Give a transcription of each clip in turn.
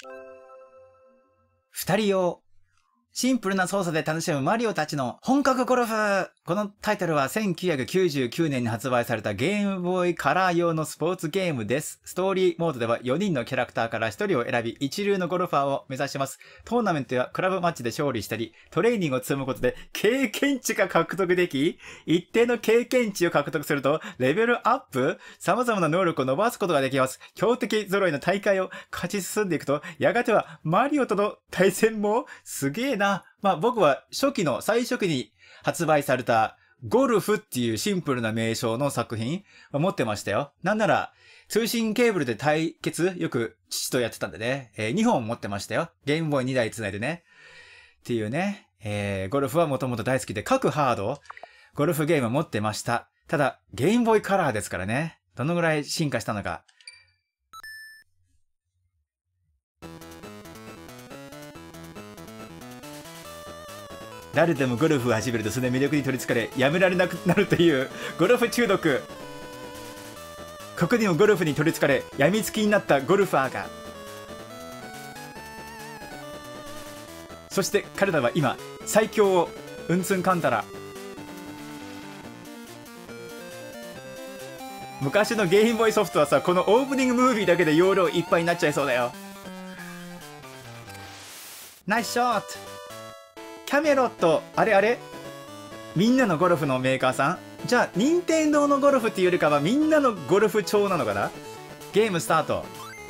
二人用。シンプルな操作で楽しむマリオたちの本格ゴルフ。このタイトルは1999年に発売されたゲームボーイカラー用のスポーツゲームです。ストーリーモードでは4人のキャラクターから1人を選び、一流のゴルファーを目指します。トーナメントやクラブマッチで勝利したり、トレーニングを積むことで経験値が獲得でき、一定の経験値を獲得するとレベルアップ、様々な能力を伸ばすことができます。強敵揃いの大会を勝ち進んでいくと、やがてはマリオとの対戦もすげえな。まあ僕は最初期に発売されたゴルフっていうシンプルな名称の作品は持ってましたよ。なんなら通信ケーブルで対決よく父とやってたんでね、2本持ってましたよ。ゲームボーイ2台繋いでね。っていうね、ゴルフはもともと大好きで各ハード、ゴルフゲーム持ってました。ただゲームボーイカラーですからね。どのぐらい進化したのか。誰でもゴルフを始めるとその魅力に取り憑かれやめられなくなるというゴルフ中毒。ここにもゴルフに取り憑かれ病みつきになったゴルファーが。そして彼らは今最強をうんつんかんたら。昔のゲームボーイソフトはさ、このオープニングムービーだけで容量いっぱいになっちゃいそうだよ。ナイスショット。キャメロット、あれみんなのゴルフのメーカーさん。じゃあ任天堂のゴルフっていうよりかはみんなのゴルフ調なのかな。ゲームスタート。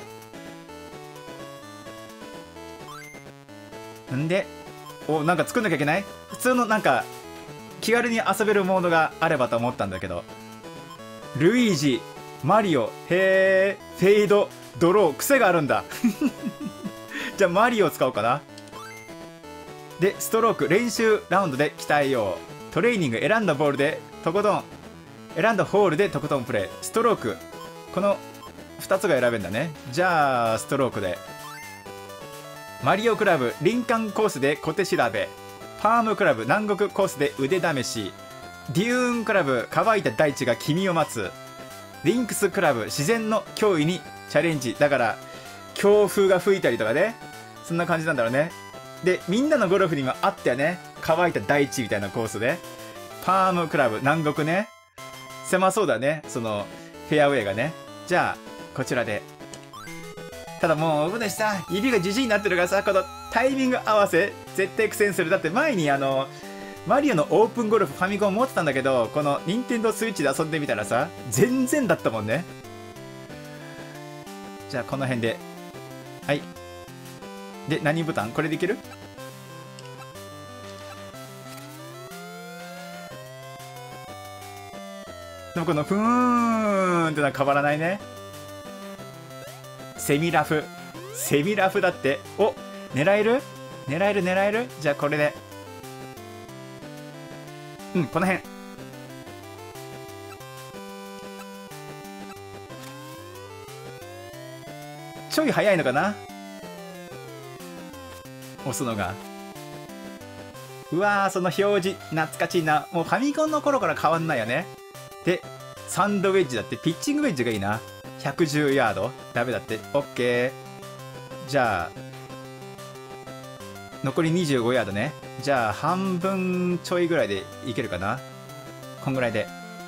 んでなんか作んなきゃいけない。普通のなんか気軽に遊べるモードがあればと思ったんだけど、ルイージ、マリオ、フェード、ドロー、癖があるんだじゃあマリオ使おうかな。でストローク、練習ラウンドで鍛えよう。トレーニング、選んだボールでとことん、選んだホールでとことんプレイ。ストローク、この2つが選べるんだね。じゃあストロークで。マリオクラブ、林間コースで小手調べ。パームクラブ、南国コースで腕試し。デューンクラブ、乾いた大地が君を待つ。リンクスクラブ、自然の脅威にチャレンジ。だから強風が吹いたりとかね、そんな感じなんだろうね。でみんなのゴルフにもあったよね、乾いた大地みたいなコースで。パームクラブ、南国ね、狭そうだね、そのフェアウェイがね。じゃあこちらで。ただもう僕でさ、指がジジイになってるからさ、このタイミング合わせ絶対苦戦する。だって前にマリオのオープンゴルフファミコン持ってたんだけど、このニンテンドースイッチで遊んでみたらさ、全然だったもんね。じゃあこの辺で、はい。で何ボタンこれでいける。でもこのフーンってのは変わらないね。セミラフだって。お、狙える。じゃあこれで、この辺。ちょい早いのかな、押すのが。うわー、その表示懐かしいな。もうファミコンの頃から変わんないよね。でサンドウェッジだって、ピッチングウェッジがいいな。110ヤードダメだって。オッケー。じゃあ残り25ヤードね。じゃあ半分ちょいぐらいでいけるかな。こんぐらいで。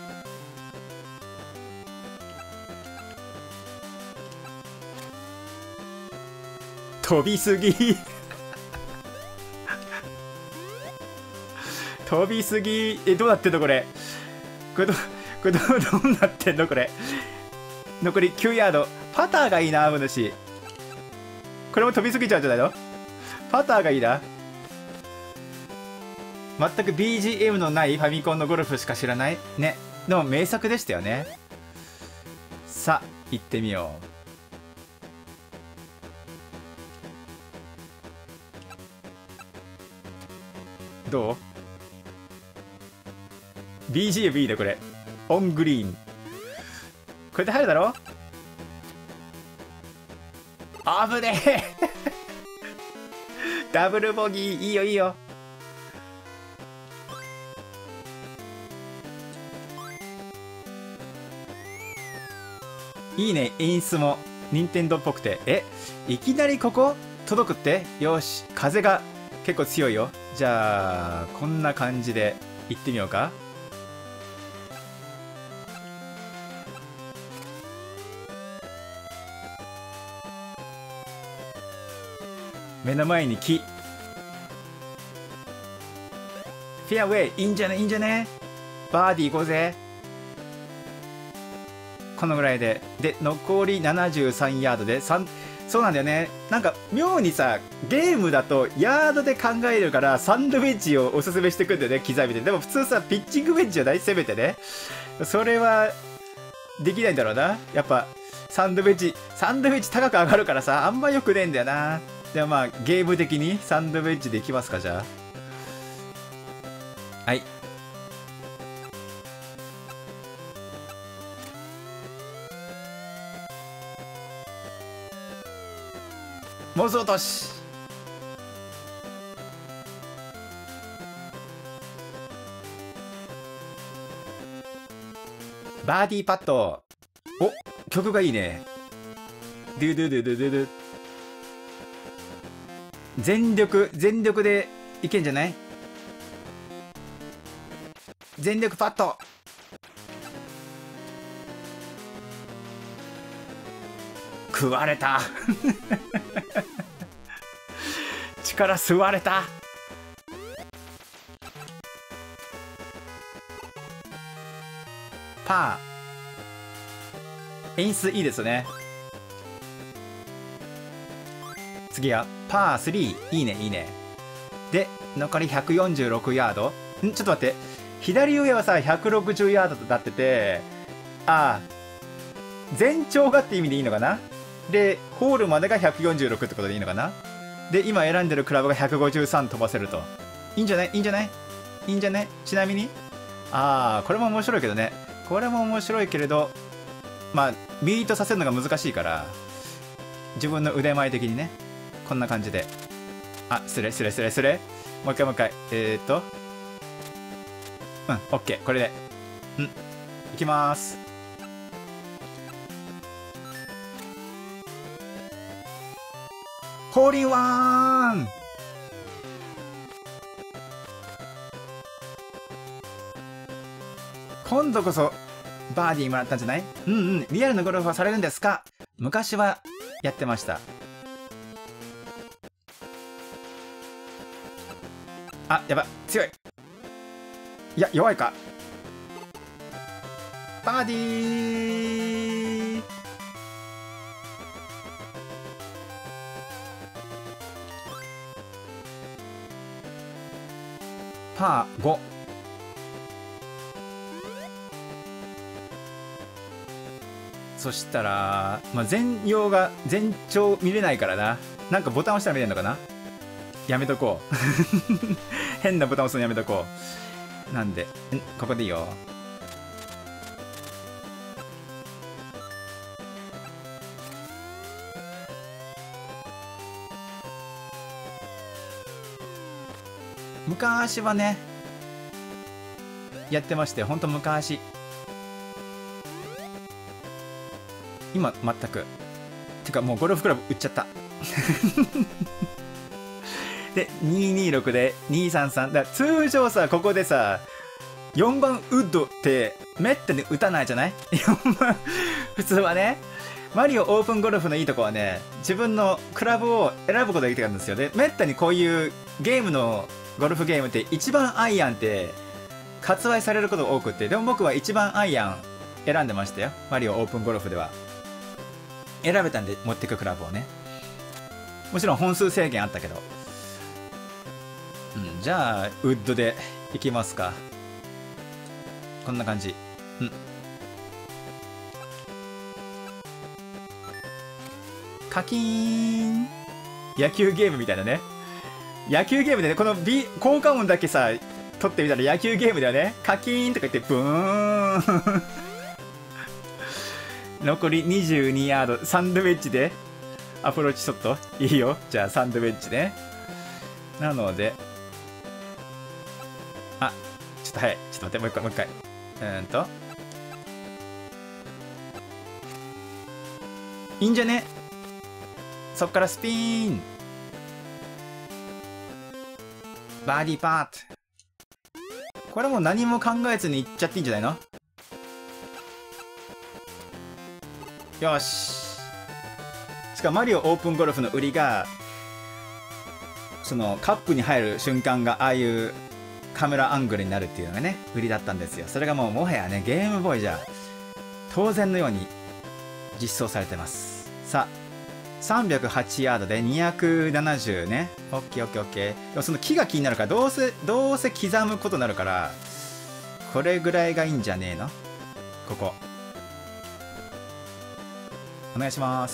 飛びすぎ飛びすぎ。どうなってんのこれ。これどうなってんのこれ。残り9ヤード。パターがいいな、ム主。これも飛びすぎちゃうんじゃないの。パターがいいな。全く BGM のないファミコンのゴルフしか知らないね。でも名作でしたよね。さあ行ってみよう。どう BGM いいねこれ。オングリーン、これで入るだろ。あぶねえダブルボギー。いいよいいよ。いいね、演出も任天堂っぽくて、いきなりここ届くって。よし、風が結構強いよ。じゃあこんな感じで行ってみようか。目の前に木。フェアウェイ、いいんじゃねいいんじゃね。バーディー行こうぜ。このぐらいで。で、残り73ヤードで3、そうなんだよね。なんか、妙にさ、ゲームだと、ヤードで考えるから、サンドウェッジをおすすめしてくんだよね、刻みで。でも普通さ、ピッチングウェッジじゃない？せめてね。それは、できないんだろうな。やっぱ、サンドウェッジ高く上がるからさ、あんま良くねえんだよな。でもまあ、ゲーム的にサンドウェッジでいきますか、じゃあ。はい。モズ落とし。バーディーパット。お、曲がいいね。ドゥドゥドゥドゥドゥドゥ。全力でいけんじゃない？全力パット。食われた。力吸われた。パー。演出いいですね。次はパー3。いいねいいね。で残り146ヤード。ちょっと待って、左上はさ160ヤードとなってて、ああ全長がって意味でいいのかな。でホールまでが146ってことでいいのかな。で今選んでるクラブが153飛ばせると。いいんじゃないいいんじゃないいいんじゃない。ちなみにこれも面白いけどね。これも面白いけれど、まあミートさせるのが難しいから、自分の腕前的にね、こんな感じで。失礼。もう一回うん、オッケー。これでいきまーす。ホールインワン。今度こそバーディーもらったんじゃない？リアルのゴルフはされるんですか？昔はやってました。やばい、強い。いや弱いか。バーディー。パー5。そしたら、全長見れないからな。なんかボタン押したら見れるのかな。やめとこう。変なボタン押すのやめとこう。なんでここでいいよ。昔はねやってまして、ほんと昔。今全く。てかもうゴルフクラブ売っちゃった。で226で233だ。通常さここでさ4番ウッドってめったに打たないじゃない。4番普通はね。マリオオープンゴルフのいいとこはね、自分のクラブを選ぶことができるんですよ。でめったにこういうゲームのゴルフゲームって1番アイアンって割愛されることが多くって、でも僕は1番アイアン選んでましたよ。マリオオープンゴルフでは選べたんで、持ってくクラブをね。もちろん本数制限あったけど。じゃあウッドでいきますか。こんな感じ。カキーン。野球ゲームみたいなね。野球ゲームでね、この効果音だけさ取ってみたら野球ゲームだよね。カキーンとか言ってブーン。残り22ヤード。サンドウェッジでアプローチショット。いいよ。じゃあサンドウェッジね。なのでちょっと早い。ちょっと待って、もう一回いいんじゃね。そっからスピーン。バーディーパット。これもう何も考えずにいっちゃっていいんじゃないの。よし。しかもマリオオープンゴルフの売りが、そのカップに入る瞬間がああいうカメラアングルになるっていうのがね、売りだったんですよ。それがもうもはやね、ゲームボーイじゃ当然のように実装されてます。さあ、308ヤードで270ね。オッケーオッケーオッケー。でもその木が気になるから、どうせ刻むことになるから、これぐらいがいいんじゃねえの。ここお願いします。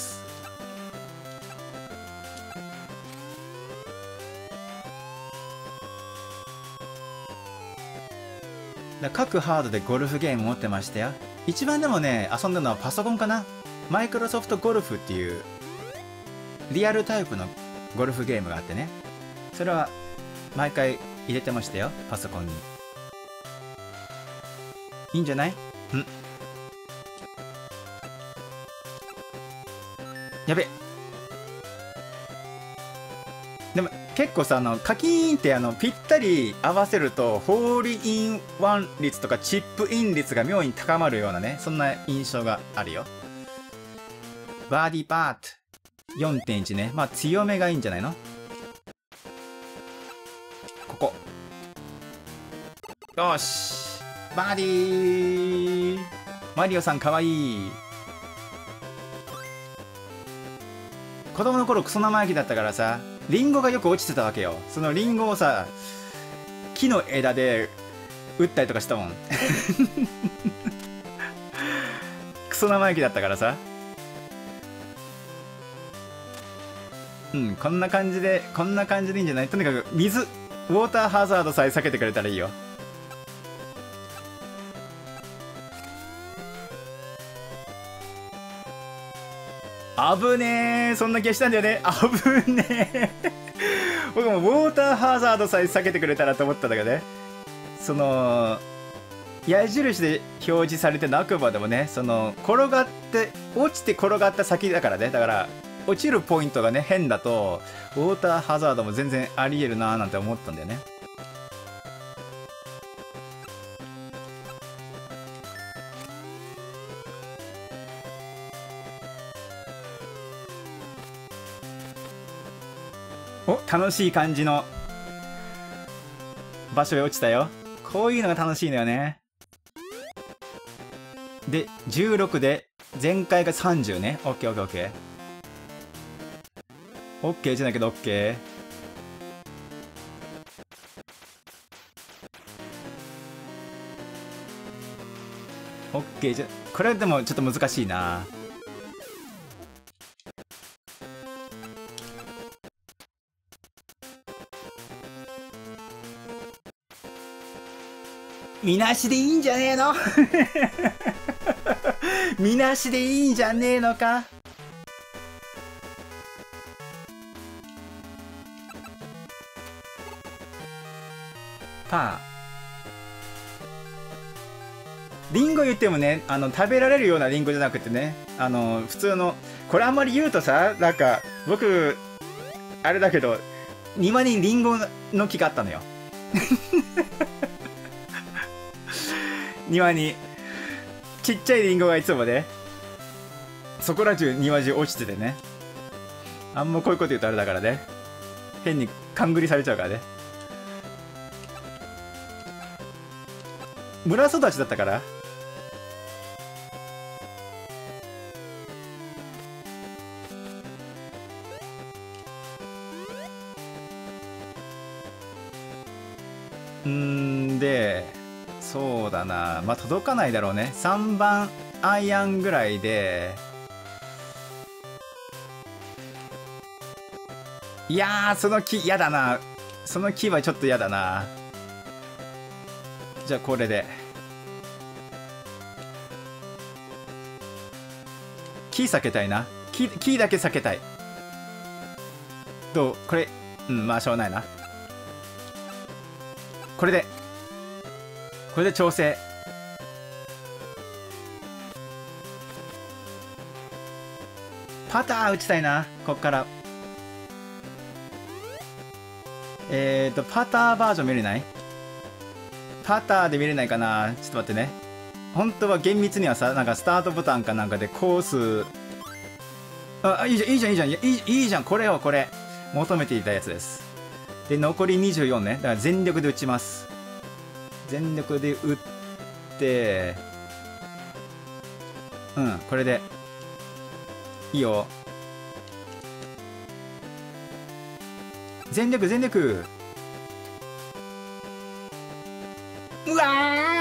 各ハードでゴルフゲーム持ってましたよ。一番でもね、遊んだのはパソコンかな。マイクロソフトゴルフっていうリアルタイプのゴルフゲームがあってね、それは毎回入れてましたよ、パソコンに。いいんじゃない？やべ。でも結構さ、カキーンってぴったり合わせるとホールインワン率とかチップイン率が妙に高まるようなね、そんな印象があるよ。バーディーパート 4.1 ね。まあ強めがいいんじゃないの。ここよし、バーディー。マリオさんかわいい。子供の頃クソ生意気だったからさ、リンゴがよく落ちてたわけよ。そのリンゴをさ、木の枝で打ったりとかしたもんクソ生意気だったからさ。こんな感じでいいんじゃない。とにかく水、ウォーターハザードさえ避けてくれたらいいよ。危ねえ。そんな気がしたんだよね。危ねえ僕もウォーターハザードさえ避けてくれたらと思ったんだけどね。その矢印で表示されてるあくまでもね、その転がって落ちて転がった先だからね。だから落ちるポイントがね変だとウォーターハザードも全然ありえるなーなんて思ったんだよね。お、楽しい感じの場所へ落ちたよ。こういうのが楽しいのよね。で16で前回が30ね。オッケーオッケーオッケー。オッケーじゃないけどオッケー。オッケーじゃ、これでもちょっと難しいな。みなしでいいんじゃねえのみなしでいいんじゃねえのか。パー。リンゴ言ってもね、食べられるようなリンゴじゃなくてね、普通の、これあんまり言うとさ、なんか僕あれだけど、庭にリンゴの木があったのよ庭にちっちゃいリンゴがいつもね、そこら中庭中落ちててね。あんまこういうこと言うとあれだからね、変に勘繰りされちゃうからね。村育ちだったから。でそうだな、まあ届かないだろうね。3番アイアンぐらいで。いやー、その木嫌だな。その木はちょっと嫌だな。じゃあこれで木避けたいな。木だけ避けたい。どうこれ。まあしょうがないな。これで調整。 パター打ちたいな、こっから。パターバージョン見れない？パターで見れないかな。ちょっと待ってね。本当は厳密にはさ、なんかスタートボタンかなんかでコース、あ、いいじゃん、いいじゃん、いいじゃん、いいじゃん、これを、これ。求めていたやつです。で、残り24ね。だから全力で打ちます。全力で打って、うん、これで。いいよ。全力、全力。うわ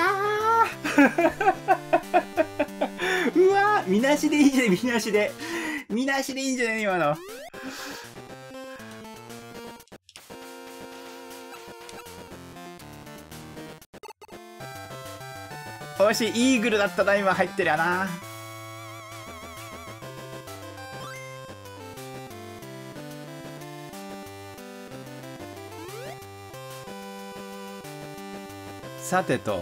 ーうわー、みなしでいいじゃね、みなしで。みなしでいいんじゃない今の。惜しい、イーグルだったな、今入ってるやな。さてと。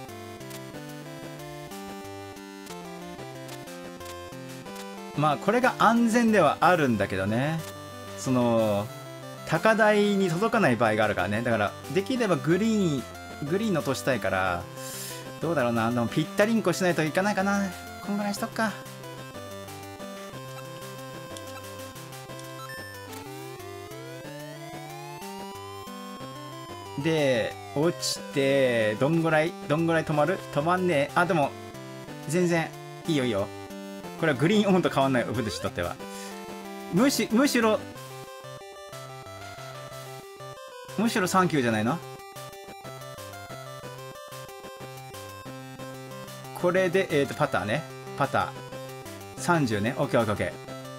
まあこれが安全ではあるんだけどね。その高台に届かない場合があるからね。だからできればグリーン落としたいから、どうだろうな。でもぴったりんこしないといかないかな。こんぐらいしとくか。で落ちてどんぐらい止まる？止まんねえ。あ、でも全然いいよいいよ。これはグリーンオンと変わんない。ウブドシにとってはむしろサンキューじゃないの。これでパターね。パター30ね。オッケーオッケーオッケ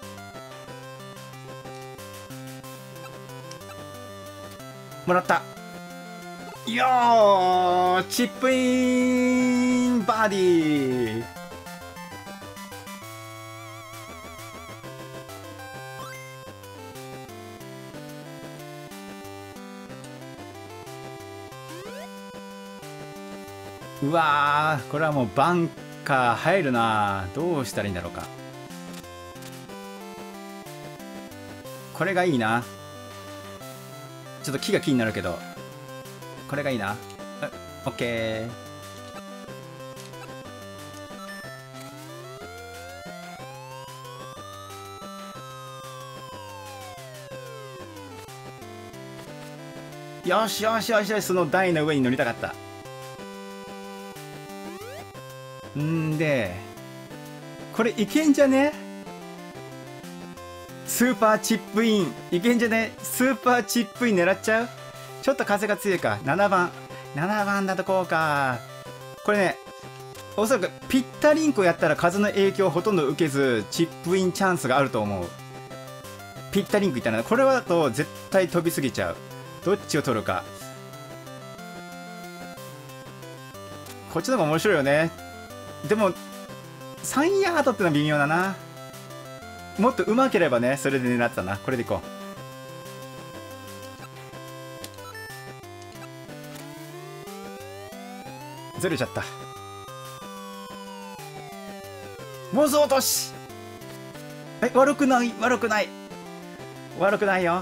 ー。もらった。よー、チップインバーディー。うわー、これはもうバンカー入るな。どうしたらいいんだろうか。これがいいな。ちょっと木が気になるけど、これがいいな。オッケー。よしよしよしよし、その台の上に乗りたかった。んで、これいけんじゃね？スーパーチップインいけんじゃね？スーパーチップイン狙っちゃう？ちょっと風が強いか。7番だとこうか。これね、おそらくぴったりんこやったら風の影響をほとんど受けずチップインチャンスがあると思う。ぴったりんこいったら、これだと絶対飛びすぎちゃう。どっちを取るか。こっちの方が面白いよね。でも3ヤードってのは微妙だな。もっと上手ければね、それで狙ってたな。これでいこう。ずれちゃった。モズ落とし。悪くない悪くないよ。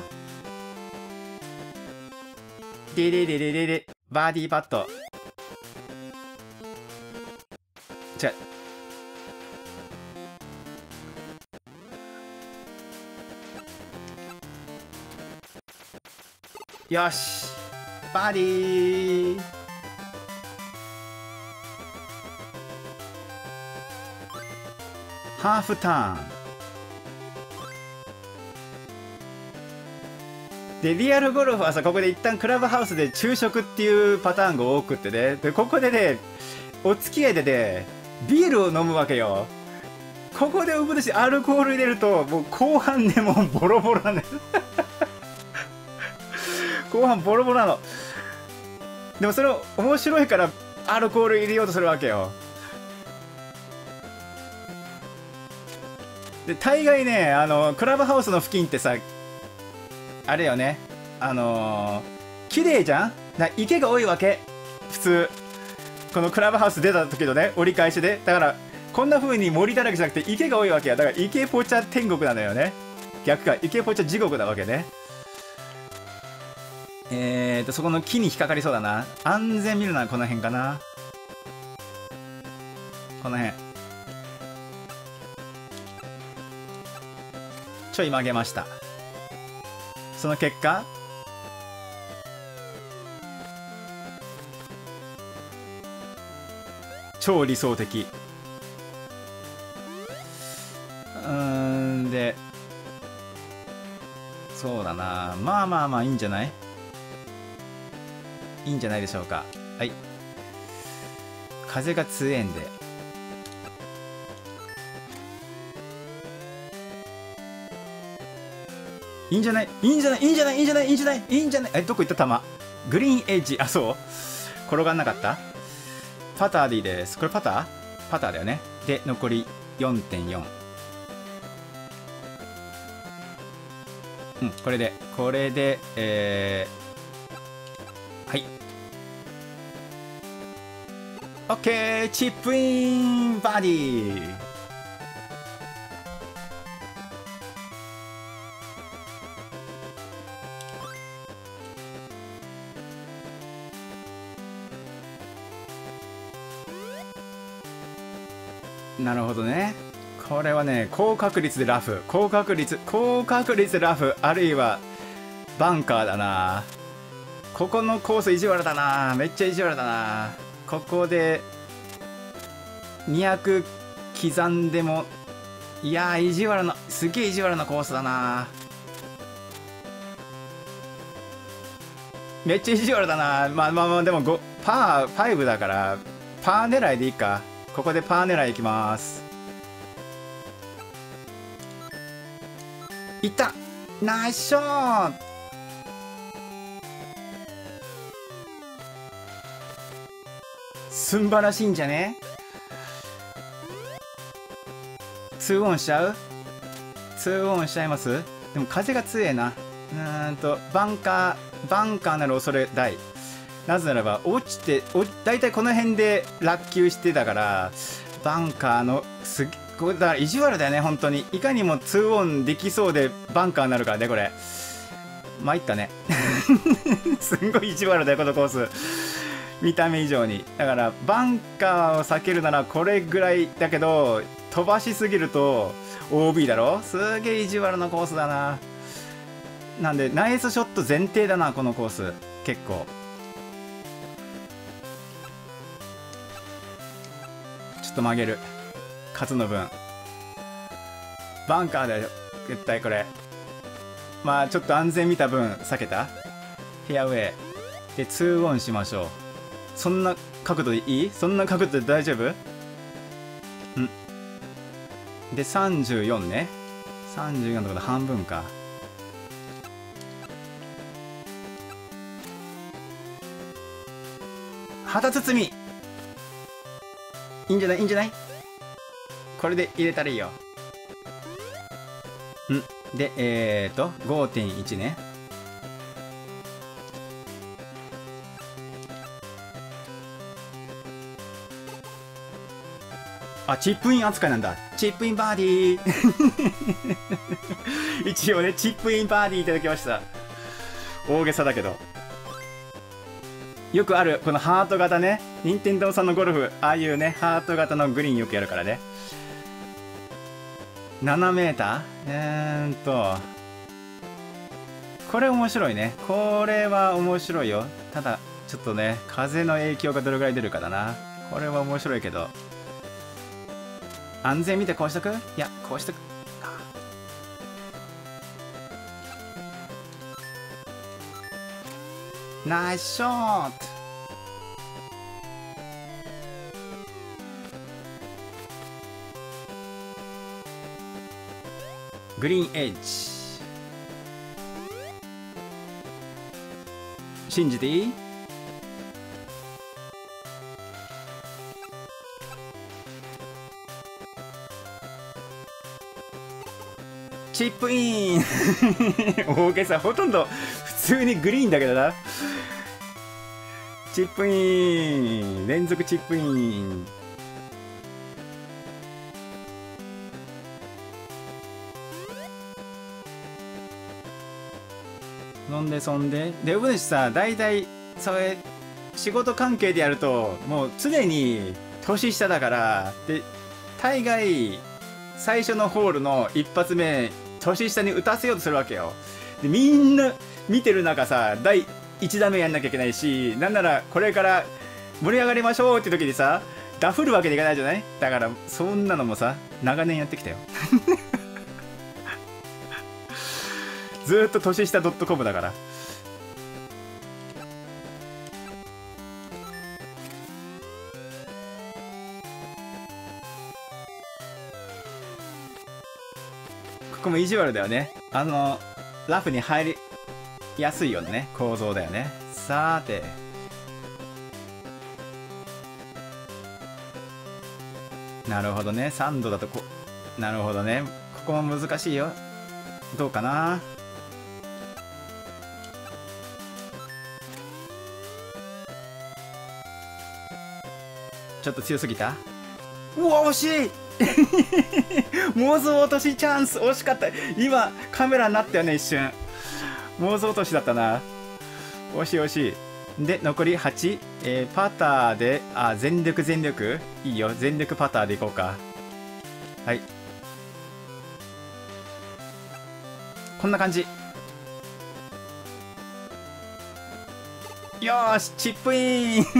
でれれれれれ、バーディーパット。よし、バーディー。ハーフターンで、リアルゴルフはさ、ここで一旦クラブハウスで昼食っていうパターンが多くってね。で、ここでね、お付き合いでね、ビールを飲むわけよ。ここでウブドシアルコール入れると、もう後半ね、もうボロボロなんだよ。後半ボロボロなの。でもそれを面白いからアルコール入れようとするわけよ。で、大概ね、クラブハウスの付近ってさ、あれよね、綺麗じゃん。池が多いわけ普通。このクラブハウス出た時のね、折り返しで。だからこんな風に森だらけじゃなくて池が多いわけや。だから池ポチャ天国なのよね。逆か、池ポチャ地獄なわけね。そこの木に引っかかりそうだな。安全見るのはこの辺かな。この辺ちょい曲げました。その結果超理想的。でそうだな、まあまあまあいいんじゃない、いいんじゃないでしょうか。はい、風が強えんでいいんじゃない、いいんじゃない、いいんじゃない、いいんじゃない、いいんじゃない、いいんじゃない。どこ行った球。グリーンエッジ。あ、そう転がんなかった。パターでいいです。これパター、パターだよね。で残り 4.4。 うん、これではい、オッケー、チップインバーディー。なるほどね。これはね、高確率でラフ、高確率ラフ、あるいはバンカーだな。ここのコース意地悪だな。めっちゃ意地悪だな。ここで200刻んでも、いやー、意地悪な、すげえ意地悪なコースだな。めっちゃ意地悪だな。まあまあまあ、でもパー5だからパー狙いでいいか。ここでパー狙いいきます。いった、ナイスショット。すんばらしいんじゃね。2オンしちゃう、2オンしちゃいます。でも風が強えな。バンカーなる恐れ大。なぜならば落ちてだいたいこの辺で落球してたから、バンカーのすっごいだから意地悪だよね。本当にいかにも2オンできそうでバンカーになるからね。これ参ったねすんごい意地悪だよこのコース、見た目以上に。だからバンカーを避けるならこれぐらいだけど、飛ばしすぎると OB だろ。すげえ意地悪なコースだな。なんでナイスショット前提だなこのコース。結構ちょっと曲げる、勝の分。バンカーだよ絶対これ。まあちょっと安全見た分避けた。フェアウェイで2オンしましょう。そんな角度でいい？そんな角度で大丈夫？んで34ね。34のところで半分か。旗包みいいんじゃない、いいんじゃない。これで入れたらいいよ。で5.1 ね。あ、チップイン扱いなんだ。チップインバーディー一応ね、チップインバーディーいただきました。大げさだけどよくあるこのハート型ね。任天堂さんのゴルフ、ああいうねハート型のグリーンよくやるからね。7メーターこれ面白いね。これは面白いよ。ただちょっとね、風の影響がどれぐらい出るかだな。これは面白いけど、安全見てこうしとく。いや、こうしとく。ナイスショット。グリーンエッジ信じていい？チップイン大げさ。ほとんど普通にグリーンだけどな。チップイン連続チップイン。 そんでウブ主さ、大体それ仕事関係でやるともう常に年下だから、で大概最初のホールの一発目年下に打たせようとするわけよ。でみんな見てる中さ、第1打目やんなきゃいけないし、なんならこれから盛り上がりましょうって時にさ、ダフるわけにいかないじゃない。だからそんなのもさ、長年やってきたよずーっと年下 .com だから。ここも意地悪だよね。ラフに入りやすいよね、構造だよね。さーて、なるほどね、サンドだとなるほどね、ここも難しいよ。どうかな。ちょっと強すぎた。うわ惜しい妄想落としチャンス、惜しかった。今カメラになったよね、一瞬妄想落としだったな。惜しい惜しい。で残り8、パターで、全力いいよ、全力パターでいこうか。はい、こんな感じ。よーし、チップイン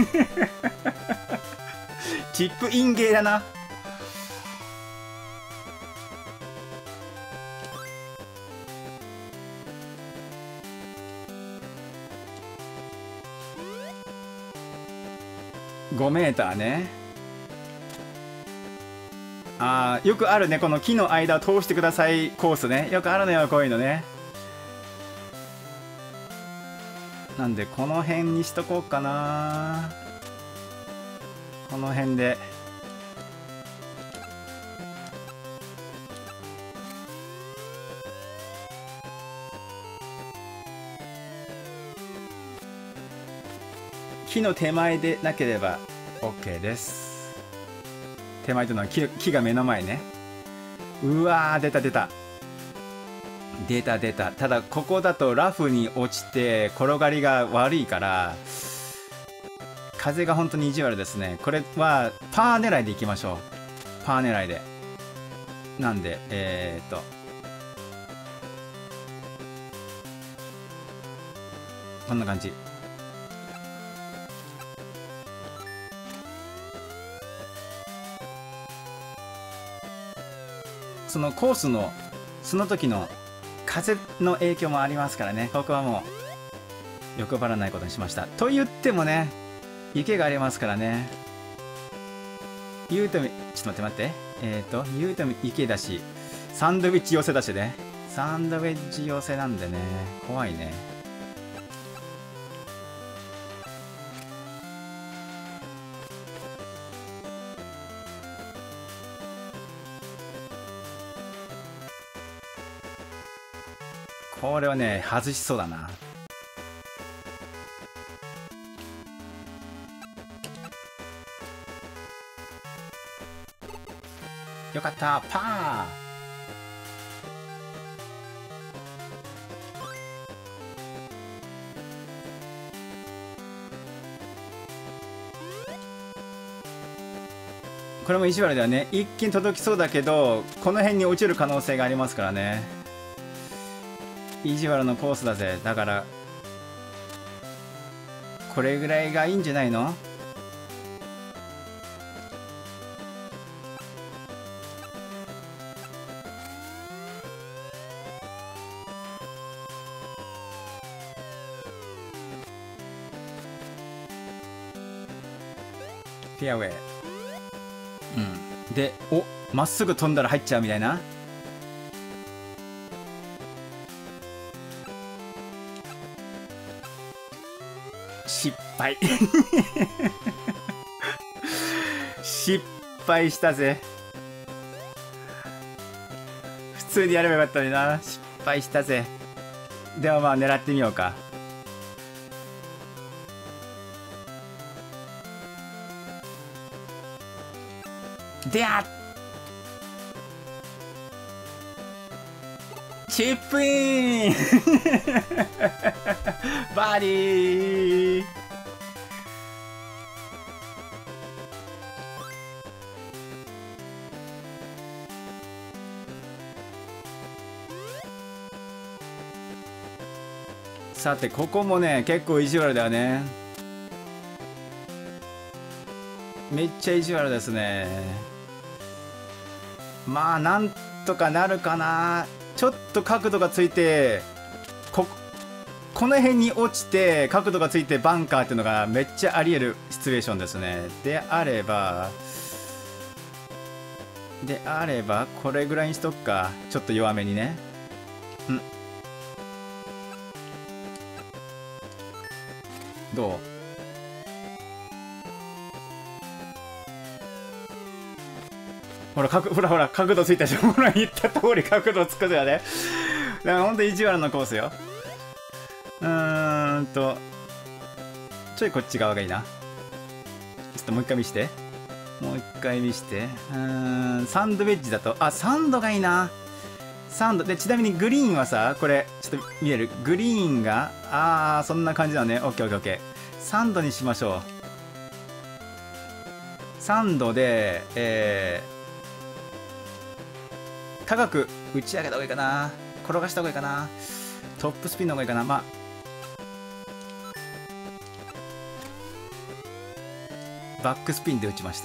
チップインゲーだな。5メーターね。よくあるね、この木の間を通してくださいコースね。よくあるのよ、こういうのね。なんでこの辺にしとこうかな。この辺で木の手前でなければ OK です。手前というのは木が目の前ね。うわー、出た出た出た出た。ただここだとラフに落ちて転がりが悪いから、風が本当に意地悪ですね。これはパー狙いでいきましょう。パー狙いで。なんでこんな感じ。そのコースのその時の風の影響もありますからね。ここはもう欲張らないことにしました。と言ってもね、池がありますからね。言うてもちょっと待って言うても池だし、サンドウィッチ寄せだしね。サンドウェッジ寄せなんでね、怖いね。これはね、外しそうだな。よかった、パー。これも意地悪だよね。一気に届きそうだけど、この辺に落ちる可能性がありますからね。意地悪のコースだぜ。だからこれぐらいがいいんじゃないの。フェアウェイ。で、まっすぐ飛んだら入っちゃうみたいな。失敗失敗したぜ。普通にやればよかったのにな。失敗したぜ。でもまあ狙ってみようか。でやっチップインバーディー。さてここもね結構意地悪だよね。めっちゃ意地悪ですね。まあなんとかなるかな。ちょっと角度がついてこの辺に落ちて角度がついてバンカーっていうのがめっちゃあり得るシチュエーションですね。であればこれぐらいにしとくか。ちょっと弱めにね。どう？ほらほら角度ついたでしょ。ほら言った通り角度つくだよね。だからほんと意地悪なコースよ。ちょいこっち側がいいな。ちょっともう一回見して。サンドウェッジだと、サンドがいいな。サンドで、ちなみにグリーンはさ、これちょっと見える？グリーンがそんな感じだね。オッケーオッケーオッケー。サンドにしましょう。サンドで高く打ち上げた方がいいかな。転がした方がいいかな。トップスピンの方がいいかな。まあバックスピンで打ちました。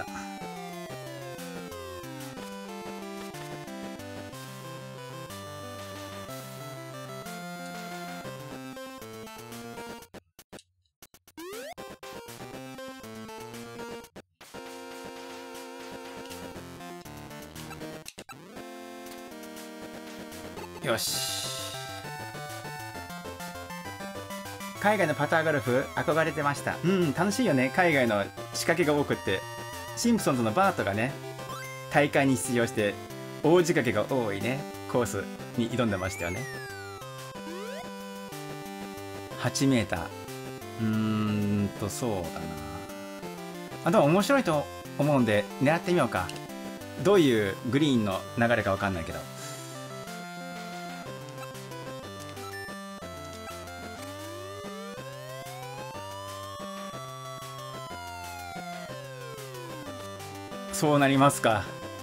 よし。海外のパターゴルフ憧れてました。楽しいよね。海外の仕掛けが多くって。シンプソンズのバートがね大会に出場して大仕掛けが多いねコースに挑んでましたよね。8メーター。そうだな。でも面白いと思うんで狙ってみようか。どういうグリーンの流れか分かんないけど。そうなりますか。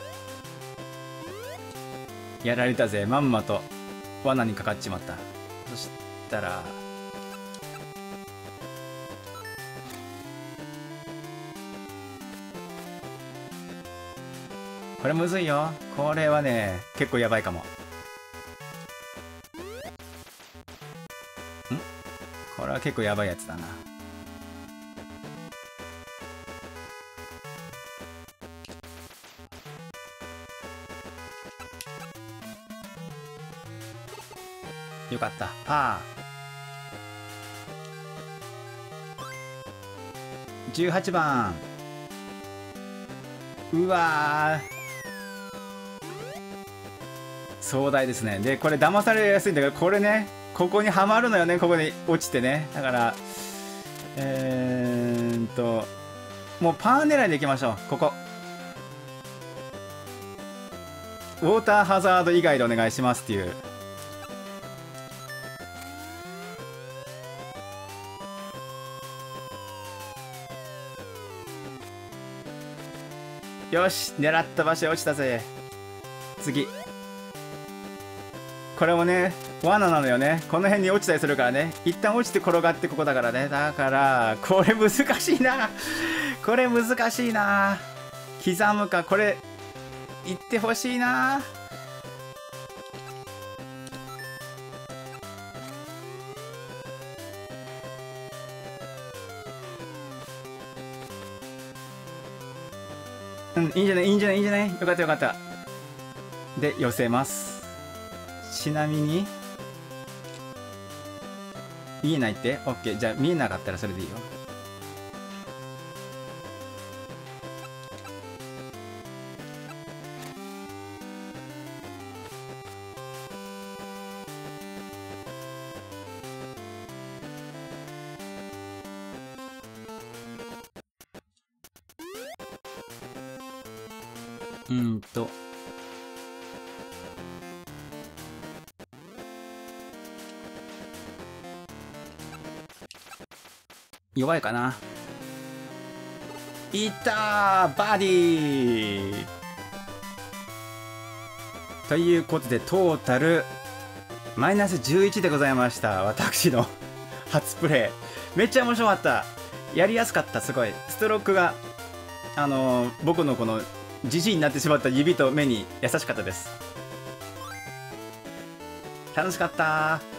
やられたぜ。まんまと罠にかかっちまった。そしたらこれむずいよ。これはね結構やばいかも。これは結構やばいやつだな。よかった。パー。18番。うわー。壮大ですね。で、これ騙されやすいんだけど、これね、ここにはまるのよね。ここに落ちてね。だから、もうパー狙いでいきましょう。ここ。ウォーターハザード以外でお願いしますっていう。よし、狙った場所落ちたぜ。次。これもね罠なのよね。この辺に落ちたりするからね。一旦落ちて転がってここだからね。だからこれ難しいな。これ難しいな。刻むか。これ行ってほしいな。いいんじゃないいいんじゃないいいんじゃない。よかったよかった。で寄せます。ちなみに見えないって OK。 じゃあ見えなかったらそれでいいよ。 弱いかな。いったー、バーディーということで、トータルマイナス11でございました。私の初プレイ。めっちゃ面白かった。やりやすかった。すごいストロークが僕のこのジジイになってしまった指と目に優しかったです。楽しかったー。